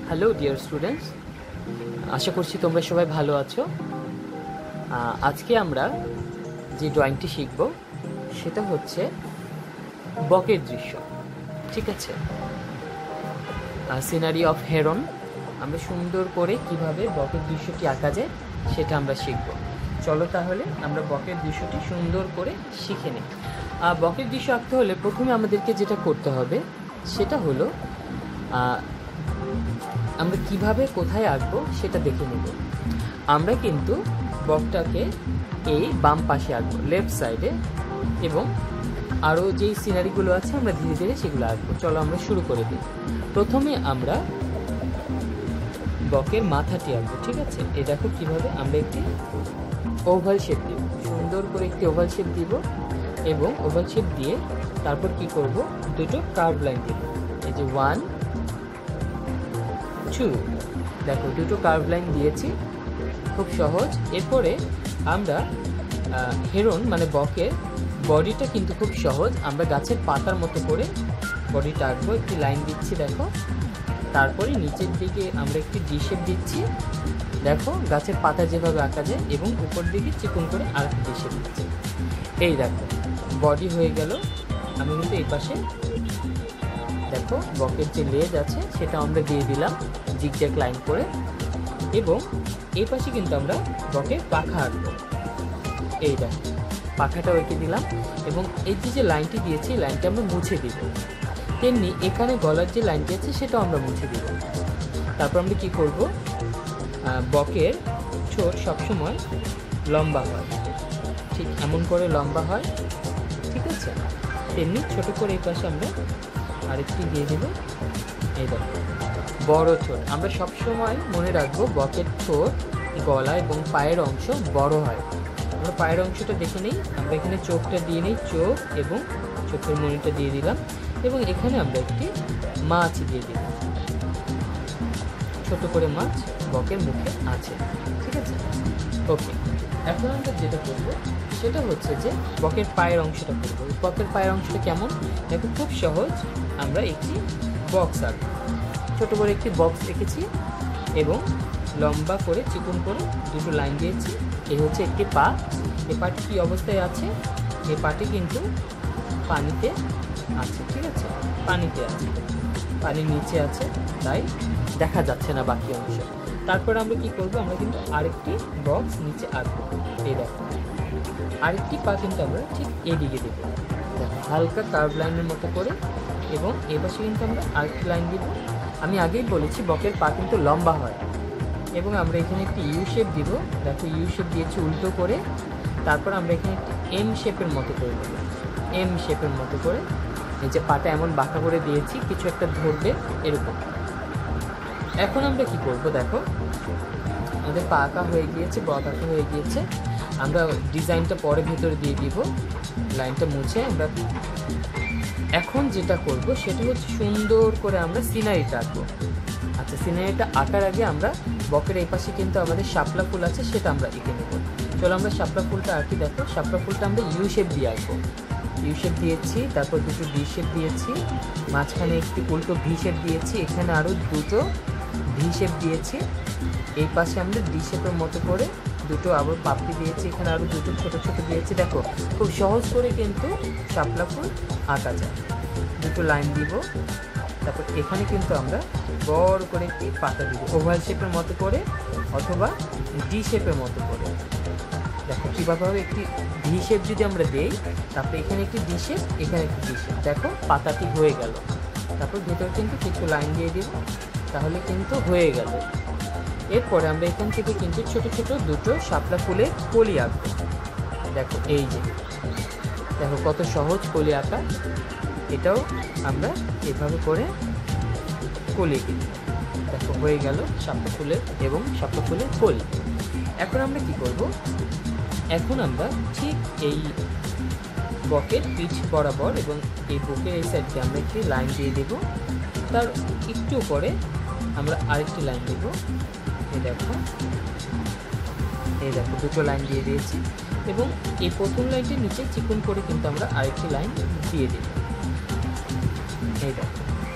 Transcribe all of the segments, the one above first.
Hello dear students, আশা করছি তোমরা সবাই ভালো আছো। আজকে আমরা যে ড্রয়িংটি শিখব সেটা হচ্ছে বকের দৃশ্য। ঠিক আছে, সিনারি অফ হেরন। আমরা সুন্দর করে কিভাবে বকের দৃশ্যটি আঁকা যায় সেটা আমরা শিখব। চলো তাহলে আমরা বকের দৃশ্যটি সুন্দর করে শিখে নিই। বকের দৃশ্য আঁকতে হলে প্রথমে আমাদেরকে যেটা করতে হবে সেটা হলো আমরা কিভাবে কোথায় আঁকবো সেটা দেখে নেব। আমরা কিন্তু বকটাকে এই বাম পাশে আঁকবো, লেফট সাইডে, এবং আরও যেই সিনারিগুলো আছে আমরা ধীরে ধীরে সেগুলো আঁকবো। চলো আমরা শুরু করে দিই। প্রথমে আমরা বকের মাথাটি আঁকবো। ঠিক আছে, এই দেখো কীভাবে আমরা একটি ওভাল শেপ দিব, সুন্দর করে একটি ওভাল শেপ দিব, এবং ওভাল শেপ দিয়ে তারপর কি করব, দুটো কার্ভ লাইন দিব। এই যে 1 2, দেখো দুটো কার্ভ লাইন দিয়েছি, খুব সহজ। এরপরে আমরা হেরন মানে বকের বডিটা কিন্তু খুব সহজ, আমরা গাছের পাতার মতো করে বডিটা আঁকবো। একটি লাইন দিচ্ছি দেখো, তারপরে নিচের দিকে আমরা একটি ডি শেপ দিচ্ছি, দেখো গাছের পাতা যেভাবে আঁকা যায়, এবং উপর দিকে চিকন করে আর একটি ডি শেপ দিচ্ছি। এই দেখো বডি হয়ে গেল। আমি কিন্তু এই পাশে দেখো বকের যে লেজ আছে সেটা আমরা দিয়ে দিলাম জিগজ্যাগ লাইন করে, এবং এই পাশে কিন্তু আমরা বকের পাখা আঁকবো। এই দেখো পাখাটাও এঁকে দিলাম, এবং এই যে লাইনটি দিয়েছি লাইনটা আমরা মুছে দিব। তেমনি এখানে গলার যে লাইনটি আছে সেটাও আমরা মুছে দিব। তারপর আমরা কি করব, বকের ঠোঁট সবসময় লম্বা হয়, ঠিক এমন করে লম্বা হয়। ঠিক আছে, তেমনি ছোট করে এই পাশে আমরা আরেকটি দিয়ে দেব। এই দেখো বড় ঠোঁট। আমরা সবসময় মনে রাখবো বকের ঠোঁট, গলা এবং পায়ের অংশ বড় হয়। আমরা পায়ের অংশটা দেখে নিই। আমরা এখানে চোখটা দিয়ে নিই, চোখ এবং চোখের মণিটা দিয়ে দিলাম, এবং এখানে আমরা একটি মাছ দিয়ে দিলাম, ছোট করে মাছ বকের মুখে আছে। ঠিক আছে, ওকে। এখন আমরা যেটা করবো সেটা হচ্ছে যে বকের পায়ের অংশটা করবো। বকের পায়ের অংশটা কেমন দেখো, খুব সহজ। আমরা একটি বক্স আঁকবো, ছোট করে একটি বক্স এঁকেছি, এবং লম্বা করে চিকন করে দুটো লাইন দিয়েছি। এই হচ্ছে একটি পা। এই পাটি কী অবস্থায় আছে, এই পাটি কিন্তু পানিতে আছে। ঠিক আছে, পানিতে আছে, পানির নিচে আছে, তাই দেখা যাচ্ছে না বাকি অংশ। তারপর আমরা কি করব, আমরা কিন্তু আরেকটি বক্স নিচে আঁকবো। এই দেখো আরেকটি পা কিন্তু আমরা ঠিক এদিকে দেবো, দেখো হালকা কার্ভ লাইনের মতো করে, এবং এপাশে কিন্তু আমরা আরেকটি লাইন দিব। আমি আগেই বলেছি বকের পা কিন্তু লম্বা হয়, এবং আমরা এখানে একটি ইউ শেপ দিব। দেখো ইউ শেপ দিয়েছি উল্টো করে, তারপর আমরা এখানে একটি এম শেপের মতো করে দেবো, এম শেপের মতো করে। এই যে পাটা এমন বাঁকা করে দিয়েছি, কিছু একটা ধরবে এরকম। এখন আমরা কি করব, দেখো আমাদের পা আঁকা হয়ে গিয়েছে, বক আঁকা হয়ে গিয়েছে। আমরা ডিজাইনটা পরে ভেতরে দিয়ে দিব, লাইনটা মুছে। আমরা এখন যেটা করব সেটা হচ্ছে সুন্দর করে আমরা সিনারিটা আঁকবো। আচ্ছা, সিনারিটা আঁকার আগে আমরা বকের এই পাশে কিন্তু আমাদের শাপলা ফুল আছে, সেটা আমরা এঁকে নেব। চলো আমরা শাপলা ফুলটা আঁকি। দেখো শাপলা ফুলটা আমরা ইউ শেপ দিয়ে আঁকবো। ইউ শেপ দিয়েছি, তারপর দুটো ডি শেপ দিয়েছি, মাঝখানে একটি উল্টো ভি শেপ দিয়েছি, এখানে আরও দুটো ভি শেপ দিয়েছি। এই পাশে আমরা ডি শেপের মতো করে দুটো আবার পাপড়ি দিয়েছি, এখানে আরও দুটো ছোট ছোট দিয়েছি। দেখো খুব সহজ করে কিন্তু শাপলা ফুল আঁকা যায়। দুটো লাইন দিব, তারপর এখানে কিন্তু আমরা বড় করে একটি পাতা দিব, ওভাল শেপের মতো করে অথবা ডি শেপের মতো করে। দেখো কীভাবে হবে, একটি ভি শেপ যদি আমরা দেই, তারপরে এখানে একটি ডি শেপ, এখানে একটি ডি শেপ, দেখো পাতাটি হয়ে গেল। তারপর ভেতরে কিন্তু কিছু লাইন দিয়ে দিব, তাহলে কিন্তু হয়ে গেল। এরপরে আমরা এখান থেকে কিন্তু ছোট ছোট দুটো শাপলা ফুলের কলি আঁকবো। দেখো এই যে দেখো কত সহজ কলি আঁকা। এটাও আমরা এভাবে করে কলি দিই। দেখো হয়ে গেল শাপলা ফুলের এবং শাপলা ফুলের কলি। এখন আমরা কি করব, এখন আমরা ঠিক এই বকের পিঠ বরাবর এবং এই বুকের এই সাইডে আমরা একটি লাইন দিয়ে দেব, তার একটু পরে আমরা আরেকটি লাইন দেব। এই দেখো দুটো লাইন দিয়ে দিয়েছি, এবং এই প্রথম লাইনটির নিচে চিকন করে কিন্তু আমরা আরেকটি লাইন দিয়ে দেব। এই দেখো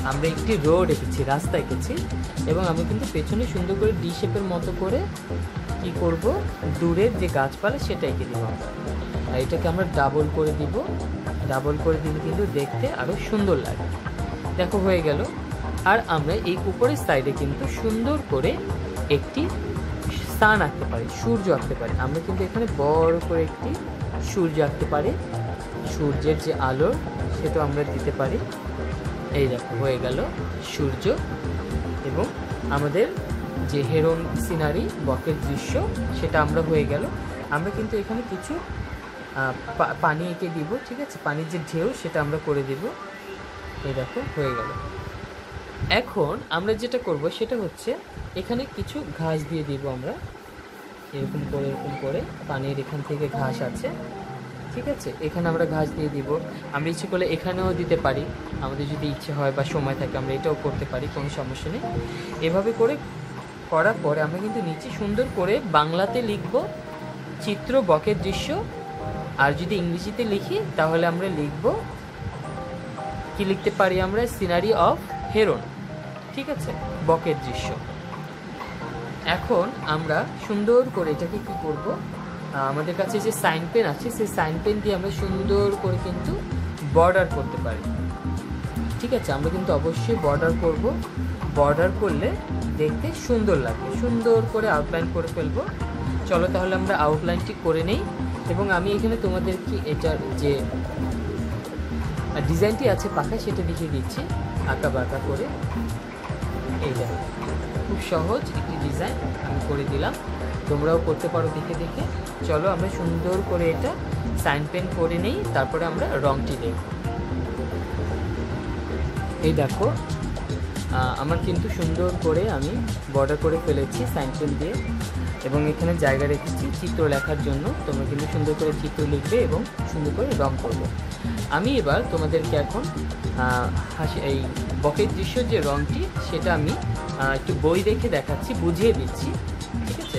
আমরা একটি রোড এঁকেছি, রাস্তা এঁকেছি, এবং আমি কিন্তু পেছনে সুন্দর করে ডি শেপের মতো করে কি করব, দূরের যে গাছপালা সেটা এঁকে দিব আমরা। আর এটাকে আমরা ডাবল করে দিব, ডাবল করে দিলে কিন্তু দেখতে আরও সুন্দর লাগে। দেখো হয়ে গেল। আর আমরা এই উপরের সাইডে কিন্তু সুন্দর করে একটি সান আঁকতে পারি, সূর্য আঁকতে পারি। আমরা কিন্তু এখানে বড় করে একটি সূর্য আঁকতে পারি, সূর্যের যে আলো সেটা আমরা দিতে পারি। এই দেখো হয়ে গেল সূর্য। এবং আমাদের যে হেরন সিনারি, বকের দৃশ্য, সেটা আমরা হয়ে গেল। আমরা কিন্তু এখানে কিছু পানি এঁকে দিব, ঠিক আছে, পানির যে ঢেউ সেটা আমরা করে দিব। এই দেখো হয়ে গেল। এখন আমরা যেটা করব সেটা হচ্ছে এখানে কিছু ঘাস দিয়ে দিব আমরা, এরকম করে পানির এখান থেকে ঘাস আছে, ঠিক আছে, এখানে আমরা ঘাস দিয়ে দিব। আমরা ইচ্ছে করলে এখানেও দিতে পারি, আমাদের যদি ইচ্ছে হয় বা সময় থাকে আমরা এটাও করতে পারি, কোনো সমস্যা নেই। এভাবে করে করার পরে আমরা কিন্তু নিচে সুন্দর করে বাংলাতে লিখব চিত্র বকের দৃশ্য। আর যদি ইংরেজিতে লিখি তাহলে আমরা লিখব, কি লিখতে পারি আমরা, সিনারি অফ হেরন, ঠিক আছে, বকের দৃশ্য। এখন আমরা সুন্দর করে এটাকে কি করব, আমাদের কাছে যে সাইন পেন আছে সেই সাইন পেন দিয়ে আমরা সুন্দর করে কিন্তু বর্ডার করতে পারি, ঠিক আছে। আমরা কিন্তু অবশ্যই বর্ডার করব, বর্ডার করলে দেখতে সুন্দর লাগবে। সুন্দর করে আউটলাইন করে ফেলবো। চলো তাহলে আমরা আউটলাইনটি করে নেই। এবং আমি এখানে তোমাদেরকে এটার যে ডিজাইনটি আছে পাকা সেটা দেখিয়ে দিচ্ছি আঁকা বাঁকা করে। এই দেখো খুব সহজ একটি ডিজাইন আমি করে দিলাম, তোমরাও করতে পারো দেখে দেখে। চলো আমরা সুন্দর করে এটা সাইন পেন করে নেই, তারপরে আমরা রংটি দেব। এই দেখো আমার কিন্তু সুন্দর করে আমি বর্ডার করে ফেলেছি সাইন পেন দিয়ে, এবং এখানে জায়গা রেখেছি চিত্র লেখার জন্য। তোমরা কিন্তু সুন্দর করে চিত্র লিখবে এবং সুন্দর করে রং করবে। আমি এবার তোমাদেরকে এখন এই বকের দৃশ্য যে রংটি সেটা আমি একটু বই দেখে দেখাচ্ছি, বুঝিয়ে দিচ্ছি, ঠিক আছে।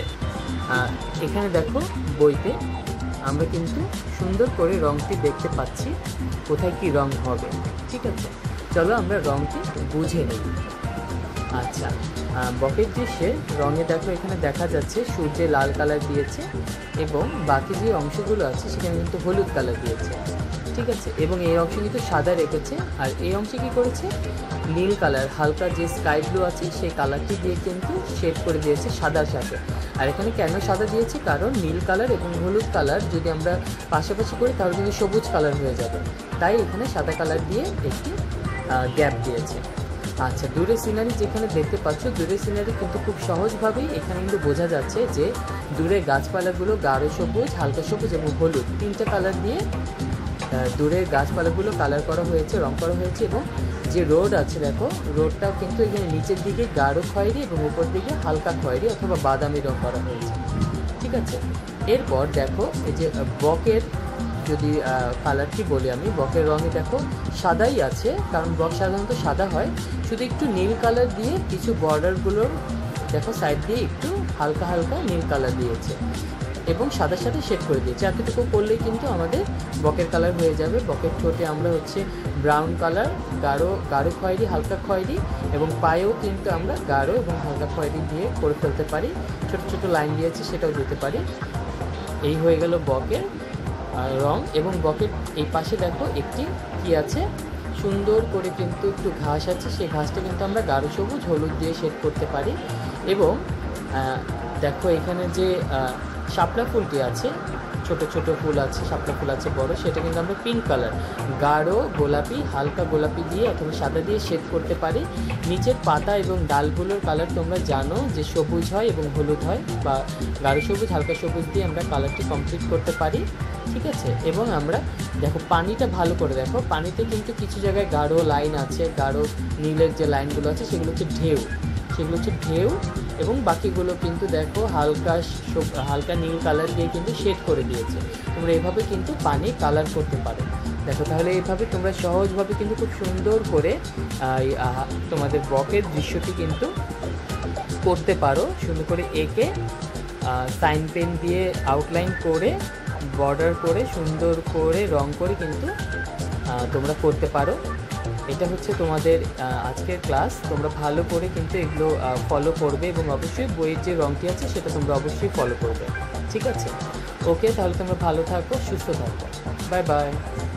এখানে দেখো বইতে আমরা কিন্তু সুন্দর করে রংটি দেখতে পাচ্ছি, কোথায় কি রং হবে, ঠিক আছে। চলো আমরা রংটি বুঝে নিই। আচ্ছা, বকের দৃশ্যে রঙে দেখো এখানে দেখা যাচ্ছে সূর্যে লাল কালার দিয়েছে, এবং বাকি যে অংশগুলো আছে সেখানে কিন্তু হলুদ কালার দিয়েছে, ঠিক আছে। এবং এই অংশে কিন্তু সাদা রেখেছে, আর এই অংশে কী করেছে, নীল কালার, হালকা যে স্কাই ব্লু আছে সেই কালারটি দিয়ে কিন্তু শেড করে দিয়েছে সাদার সাথে। আর এখানে কেন সাদা দিয়েছি, কারণ নীল কালার এবং হলুদ কালার যদি আমরা পাশাপাশি করি তাহলে কিন্তু সবুজ কালার হয়ে যাবে, তাই এখানে সাদা কালার দিয়ে একটি গ্যাপ দিয়েছে। আচ্ছা, দূরের সিনারি যেখানে দেখতে পাচ্ছ, দূরের সিনারি কিন্তু খুব সহজভাবেই এখানে কিন্তু বোঝা যাচ্ছে যে দূরের গাছপালাগুলো গাঢ় সবুজ, হালকা সবুজ এবং হলুদ তিনটা কালার দিয়ে দূরের গাছপালাগুলো কালার করা হয়েছে, রং করা হয়েছে। এবং যে রোড আছে দেখো, রোডটাও কিন্তু এখানে নিচের দিকে গাঢ় খয়েরি এবং উপর দিকে হালকা খয়েরি অথবা বাদামি রং করা হয়েছে, ঠিক আছে। এরপর দেখো এই যে বকের যদি কালারটি বলি আমি, বকের রঙে দেখো সাদাই আছে, কারণ বক সাধারণত সাদা হয়, শুধু একটু নীল কালার দিয়ে কিছু বর্ডারগুলোর দেখো সাইড দিয়ে একটু হালকা হালকা নীল কালার দিয়েছে এবং সাদার সাথে শেড করে দিয়েছে। এতটুকু করলেই কিন্তু আমাদের বকের কালার হয়ে যাবে। বকের ঠোঁটে আমরা হচ্ছে ব্রাউন কালার, গাঢ় খয়েরি, হালকা খয়েরি, এবং পায়েও কিন্তু আমরা গাঢ় এবং হালকা খয়েরি দিয়ে করে ফেলতে পারি। ছোট ছোট লাইন দিয়েছে সেটাও দিতে পারি। এই হয়ে গেল বকের রং। এবং বকের এই পাশে দেখো একটি কি আছে, সুন্দর করে কিন্তু একটু ঘাস আছে, সেই ঘাসটা কিন্তু আমরা গাঢ় সবুজ হলুদ দিয়ে শেড করতে পারি। এবং দেখো এখানে যে শাপলা ফুলটি আছে, ছোট ছোট ফুল আছে, শাপলা ফুল আছে বড়, সেটা কিন্তু আমরা পিঙ্ক কালার, গাঢ় গোলাপি, হালকা গোলাপি দিয়ে অথবা সাদা দিয়ে শেড করতে পারি। নিচের পাতা এবং ডালগুলোর কালার তোমরা জানো যে সবুজ হয় এবং হলুদ হয়, বা গাঢ় সবুজ হালকা সবুজ দিয়ে আমরা কালারটি কমপ্লিট করতে পারি, ঠিক আছে। এবং আমরা দেখো পানিটা ভালো করে দেখো, পানিতে কিন্তু কিছু জায়গায় গাঢ় লাইন আছে, গাঢ় নীলের যে লাইনগুলো আছে সেগুলো হচ্ছে ঢেউ, এবং বাকিগুলো কিন্তু দেখো হালকা নীল কালার দিয়ে কিন্তু শেড করে দিয়েছে। তোমরা এভাবে কিন্তু পানি কালার করতে পারো। দেখো তাহলে এইভাবে তোমরা সহজভাবে কিন্তু খুব সুন্দর করে তোমাদের বকের দৃশ্যটি কিন্তু করতে পারো। সুন্দর করে এঁকে সাইন পেন দিয়ে আউটলাইন করে বর্ডার করে সুন্দর করে রং করে কিন্তু তোমরা করতে পারো। এটা হচ্ছে তোমাদের আজকের ক্লাস। তোমরা ভালো করে কিন্তু এগুলো ফলো করবে এবং অবশ্যই বইয়ের যে রঙটি আছে সেটা তোমরা অবশ্যই ফলো করবে, ঠিক আছে? ওকে, তাহলে তোমরা ভালো থাকো, সুস্থ থাকো, বাই বাই।